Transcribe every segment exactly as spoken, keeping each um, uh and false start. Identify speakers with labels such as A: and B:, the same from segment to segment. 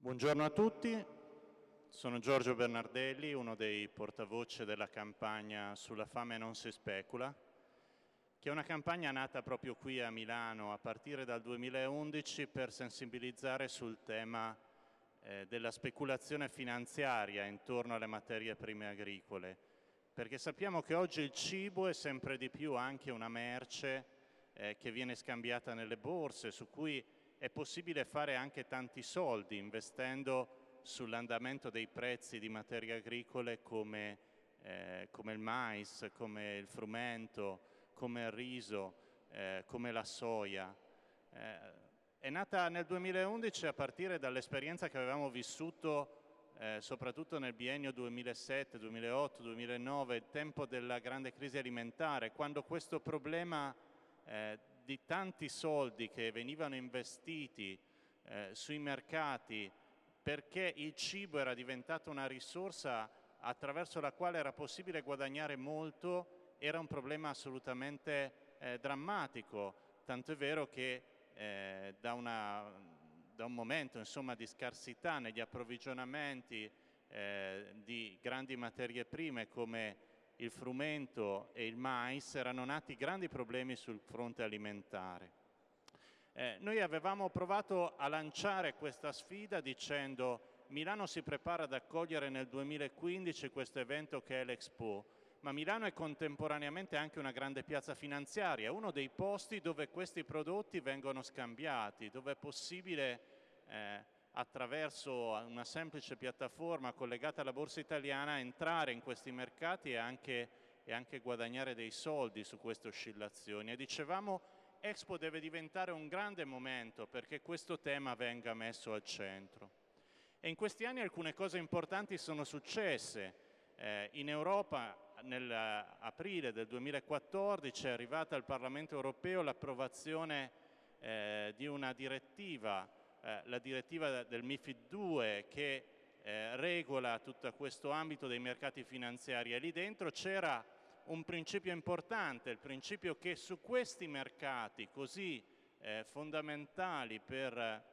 A: Buongiorno a tutti, sono Giorgio Bernardelli, uno dei portavoce della campagna Sulla fame non si specula, che è una campagna nata proprio qui a Milano a partire dal duemilaundici per sensibilizzare sul tema eh, della speculazione finanziaria intorno alle materie prime agricole, perché sappiamo che oggi il cibo è sempre di più anche una merce eh, che viene scambiata nelle borse, su cui è possibile fare anche tanti soldi investendo sull'andamento dei prezzi di materie agricole come, eh, come il mais, come il frumento, come il riso, eh, come la soia. Eh, è nata nel duemilaundici a partire dall'esperienza che avevamo vissuto eh, soprattutto nel biennio duemilasette, duemilaotto, duemilanove, il tempo della grande crisi alimentare, quando questo problema eh, di tanti soldi che venivano investiti eh, sui mercati perché il cibo era diventato una risorsa attraverso la quale era possibile guadagnare molto, era un problema assolutamente eh, drammatico, tanto è vero che eh, da, una, da un momento insomma, di scarsità negli approvvigionamenti eh, di grandi materie prime come il frumento e il mais, erano nati grandi problemi sul fronte alimentare. Eh, noi avevamo provato a lanciare questa sfida dicendo Milano si prepara ad accogliere nel duemilaquindici questo evento che è l'Expo, ma Milano è contemporaneamente anche una grande piazza finanziaria, uno dei posti dove questi prodotti vengono scambiati, dove è possibile eh, attraverso una semplice piattaforma collegata alla borsa italiana entrare in questi mercati e anche, e anche guadagnare dei soldi su queste oscillazioni. E dicevamo Expo deve diventare un grande momento perché questo tema venga messo al centro. E in questi anni alcune cose importanti sono successe. Eh, in Europa nell'aprile del duemilaquattordici è arrivata al Parlamento europeo l'approvazione eh, di una direttiva, eh, la direttiva del MiFID due, che eh, regola tutto questo ambito dei mercati finanziari, e lì dentro c'era un principio importante, il principio che su questi mercati così eh, fondamentali per eh,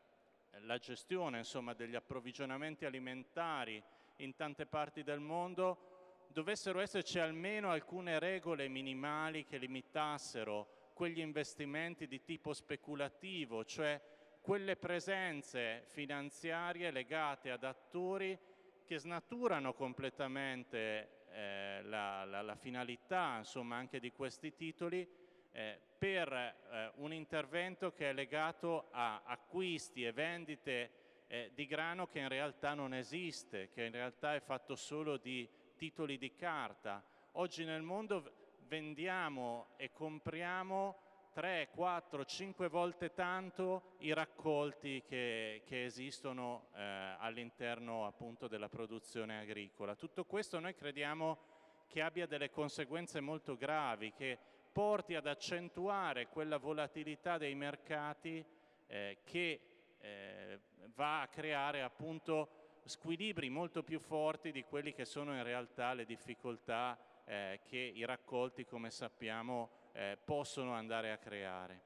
A: la gestione insomma, degli approvvigionamenti alimentari in tante parti del mondo dovessero esserci almeno alcune regole minimali che limitassero quegli investimenti di tipo speculativo, cioè quelle presenze finanziarie legate ad attori che snaturano completamente eh, la, la, la finalità insomma, anche di questi titoli eh, per eh, un intervento che è legato a acquisti e vendite eh, di grano che in realtà non esiste, che in realtà è fatto solo di titoli di carta. Oggi nel mondo vendiamo e compriamo tre, quattro, cinque volte tanto i raccolti che, che esistono eh, all'interno appunto della produzione agricola. Tutto questo noi crediamo che abbia delle conseguenze molto gravi, che porti ad accentuare quella volatilità dei mercati eh, che eh, va a creare appunto squilibri molto più forti di quelli che sono in realtà le difficoltà eh, che i raccolti, come sappiamo, Eh, possono andare a creare.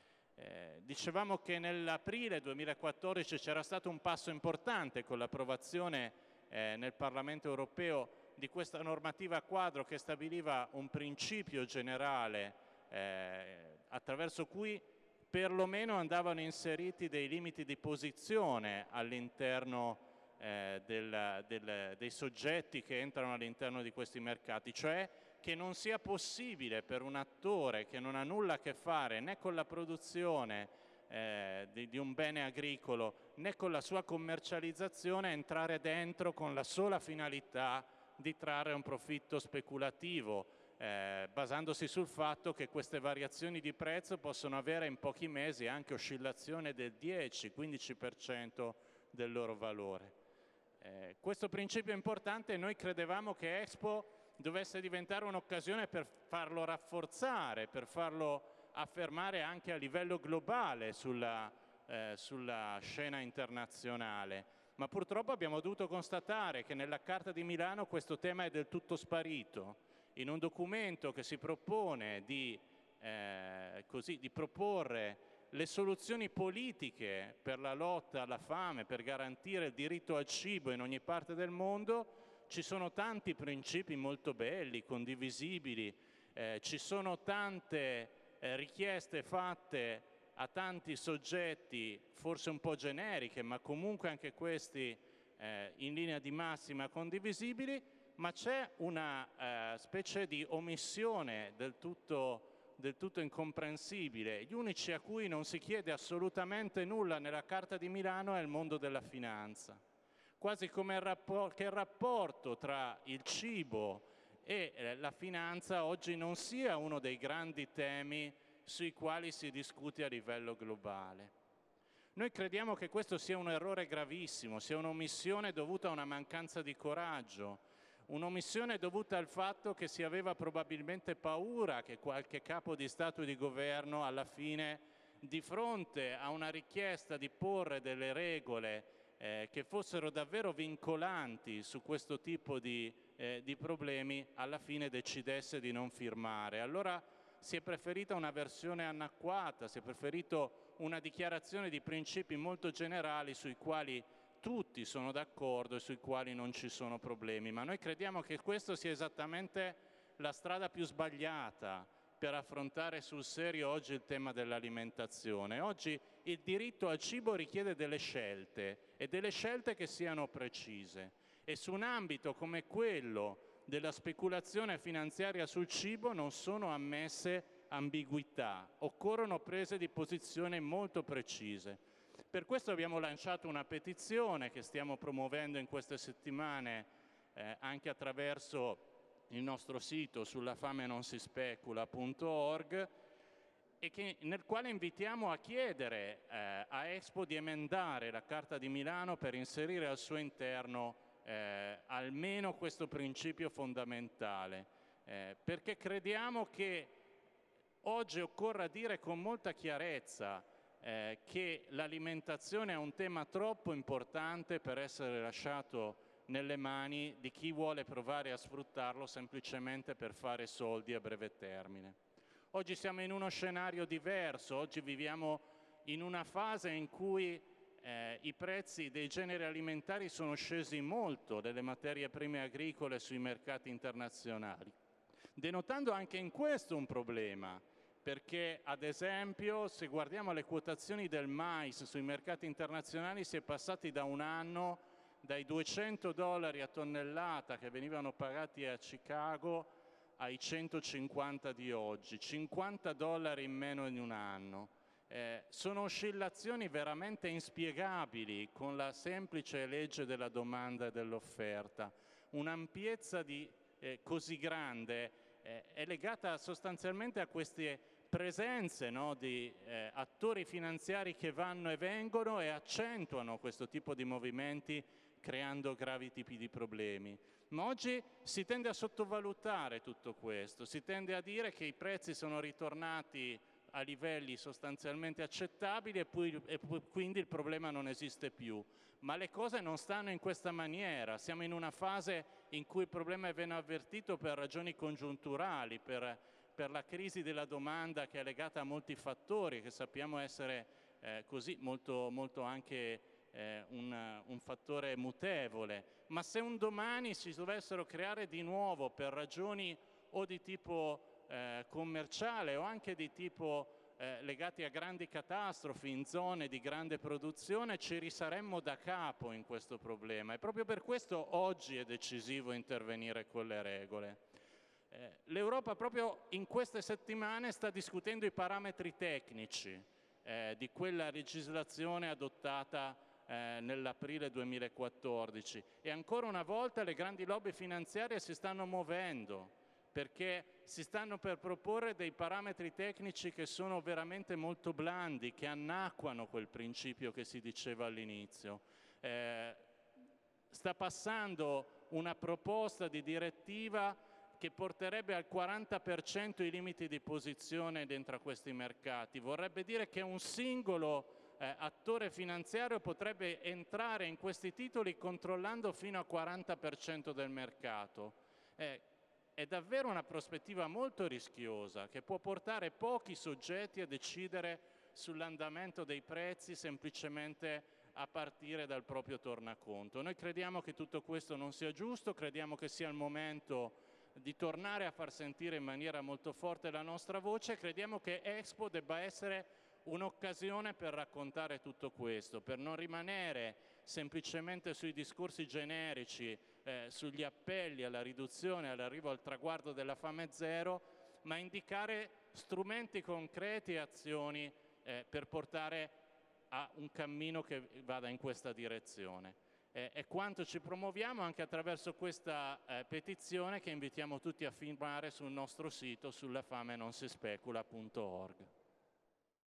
A: Eh, dicevamo che nell'aprile duemilaquattordici c'era stato un passo importante con l'approvazione eh, nel Parlamento europeo di questa normativa quadro che stabiliva un principio generale eh, attraverso cui perlomeno andavano inseriti dei limiti di posizione all'interno eh, del, del, dei soggetti che entrano all'interno di questi mercati, cioè che non sia possibile per un attore che non ha nulla a che fare né con la produzione eh, di, di un bene agricolo né con la sua commercializzazione entrare dentro con la sola finalità di trarre un profitto speculativo, eh, basandosi sul fatto che queste variazioni di prezzo possono avere in pochi mesi anche oscillazione del dieci quindici per cento del loro valore. Eh, questo principio è importante e noi credevamo che Expo dovesse diventare un'occasione per farlo rafforzare, per farlo affermare anche a livello globale sulla, eh, sulla scena internazionale. Ma purtroppo abbiamo dovuto constatare che nella Carta di Milano questo tema è del tutto sparito. In un documento che si propone di, eh, così, di proporre le soluzioni politiche per la lotta alla fame, per garantire il diritto al cibo in ogni parte del mondo, ci sono tanti principi molto belli, condivisibili, eh, ci sono tante eh, richieste fatte a tanti soggetti, forse un po' generiche, ma comunque anche questi eh, in linea di massima condivisibili, ma c'è una eh, specie di omissione del tutto del tutto incomprensibile. Gli unici a cui non si chiede assolutamente nulla nella Carta di Milano è il mondo della finanza, quasi come il rapport, che il rapporto tra il cibo e eh, la finanza oggi non sia uno dei grandi temi sui quali si discute a livello globale. Noi crediamo che questo sia un errore gravissimo, sia un'omissione dovuta a una mancanza di coraggio, un'omissione dovuta al fatto che si aveva probabilmente paura che qualche capo di Stato e di governo alla fine, di fronte a una richiesta di porre delle regole eh, che fossero davvero vincolanti su questo tipo di, eh, di problemi, alla fine decidesse di non firmare. Allora si è preferita una versione annacquata, si è preferito una dichiarazione di principi molto generali sui quali tutti sono d'accordo e sui quali non ci sono problemi, ma noi crediamo che questa sia esattamente la strada più sbagliata per affrontare sul serio oggi il tema dell'alimentazione. Oggi il diritto al cibo richiede delle scelte e delle scelte che siano precise, e su un ambito come quello della speculazione finanziaria sul cibo non sono ammesse ambiguità, occorrono prese di posizione molto precise. Per questo abbiamo lanciato una petizione che stiamo promuovendo in queste settimane eh, anche attraverso il nostro sito sulla fame non si specula punto org, e che, nel quale invitiamo a chiedere eh, a Expo di emendare la Carta di Milano per inserire al suo interno eh, almeno questo principio fondamentale, eh, perché crediamo che oggi occorra dire con molta chiarezza Eh, che l'alimentazione è un tema troppo importante per essere lasciato nelle mani di chi vuole provare a sfruttarlo semplicemente per fare soldi a breve termine. Oggi siamo in uno scenario diverso, oggi viviamo in una fase in cui eh, i prezzi dei generi alimentari sono scesi molto, delle materie prime agricole sui mercati internazionali, denotando anche in questo un problema. Perché, ad esempio, se guardiamo le quotazioni del mais sui mercati internazionali, si è passati da un anno dai duecento dollari a tonnellata che venivano pagati a Chicago ai centocinquanta di oggi, cinquanta dollari in meno di un anno. Eh, sono oscillazioni veramente inspiegabili con la semplice legge della domanda e dell'offerta. Un'ampiezza di, eh, così grande eh, è legata sostanzialmente a queste presenze no, di eh, attori finanziari che vanno e vengono e accentuano questo tipo di movimenti, creando gravi tipi di problemi. Ma oggi si tende a sottovalutare tutto questo, si tende a dire che i prezzi sono ritornati a livelli sostanzialmente accettabili e, poi, e quindi il problema non esiste più. Ma le cose non stanno in questa maniera, siamo in una fase in cui il problema viene avvertito per ragioni congiunturali, per per la crisi della domanda che è legata a molti fattori che sappiamo essere eh, così molto, molto anche eh, un, un fattore mutevole. Ma se un domani si dovessero creare di nuovo per ragioni o di tipo eh, commerciale o anche di tipo eh, legati a grandi catastrofi in zone di grande produzione, ci risaremmo da capo in questo problema, e proprio per questo oggi è decisivo intervenire con le regole. Eh, L'Europa proprio in queste settimane sta discutendo i parametri tecnici eh, di quella legislazione adottata eh, nell'aprile duemilaquattordici, e ancora una volta le grandi lobby finanziarie si stanno muovendo perché si stanno per proporre dei parametri tecnici che sono veramente molto blandi, che annacquano quel principio che si diceva all'inizio. Eh, sta passando una proposta di direttiva che porterebbe al quaranta per cento i limiti di posizione dentro a questi mercati. Vorrebbe dire che un singolo eh, attore finanziario potrebbe entrare in questi titoli controllando fino al quaranta per cento del mercato. Eh, è davvero una prospettiva molto rischiosa che può portare pochi soggetti a decidere sull'andamento dei prezzi semplicemente a partire dal proprio tornaconto. Noi crediamo che tutto questo non sia giusto, crediamo che sia il momento di tornare a far sentire in maniera molto forte la nostra voce, crediamo che Expo debba essere un'occasione per raccontare tutto questo, per non rimanere semplicemente sui discorsi generici, eh, sugli appelli alla riduzione, all'arrivo al traguardo della fame zero, ma indicare strumenti concreti e azioni eh, per portare a un cammino che vada in questa direzione. Eh, è quanto ci promuoviamo anche attraverso questa eh, petizione che invitiamo tutti a firmare sul nostro sito sulla fame non si specula punto org.